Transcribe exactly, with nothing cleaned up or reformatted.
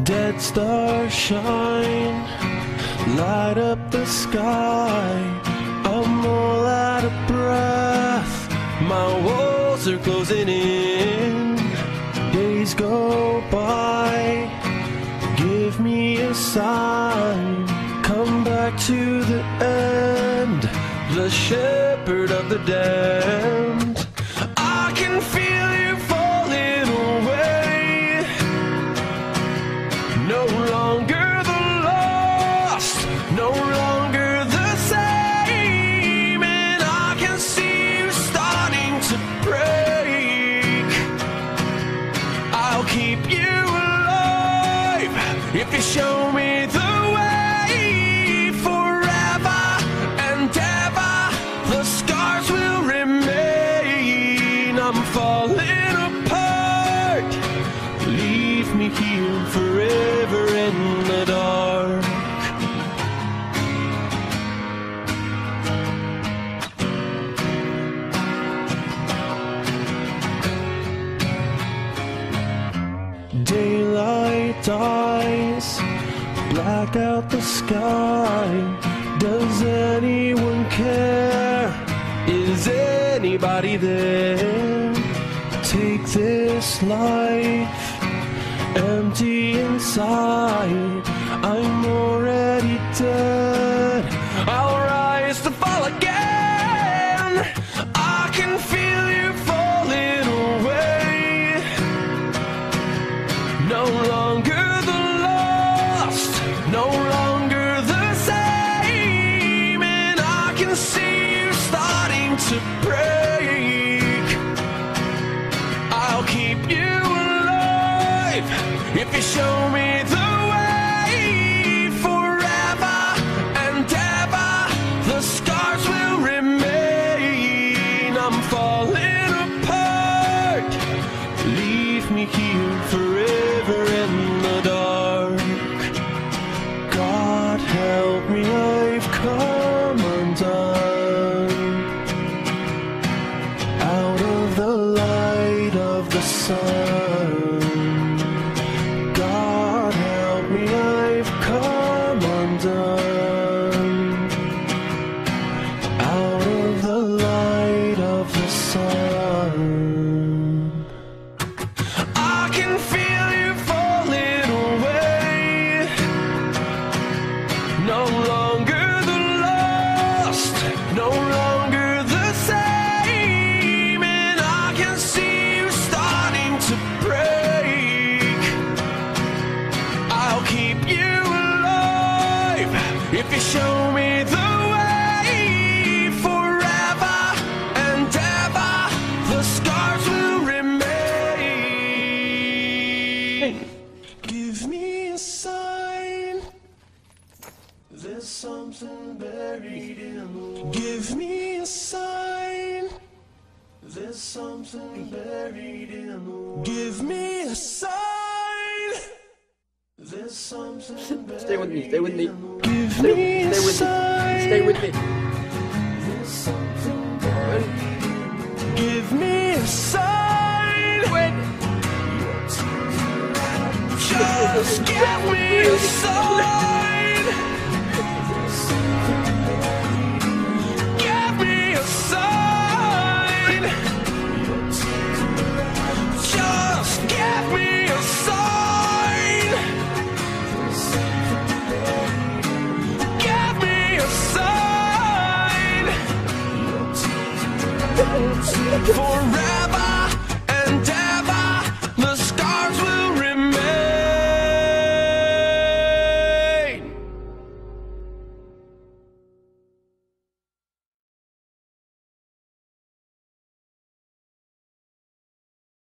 Dead stars shine, light up the sky. I'm all out of breath, my walls are closing in. Days go by, give me a sign. Come back to the end, the shepherd of the damned. I can feel you falling away, no longer the lost, no longer the same. And I can see you starting to break. I'll keep you alive if you show me the way. Forever and ever, the scars will remain. I'm falling apart, leave me here forever in the dark. Daylight dies, black out the sky. Does anyone care? Is anybody there? Take this life, empty inside. I'm already dead, I'll rise to fall again. I can feel you falling away, no longer the lost, no longer the same. And I can see you starting to break. I'll keep you alive if you show me the way. Forever and ever, the scars will remain. I'm falling apart, leave me here forever in the dark. God help me, I've come undone, out of the light of the sun. God help me, I've come undone, out of the light of the sun. I can feel you falling away, no longer the lost, no longer the same. And I can see you starting to break. I'll keep you alive if you show me the way. Forever and ever, the scars will remain. Give me a sign, there's something buried in the wall. Give me a sign, there's something buried in the wall. Give me a sign, there's something buried. Stay with me, stay with me. Give Stay, me a stay with sign, me. Stay with me. there's something buried. Give me a sign, Wait. just give me a sign. Give me a sign. Just give me a sign. Give me a sign. Forever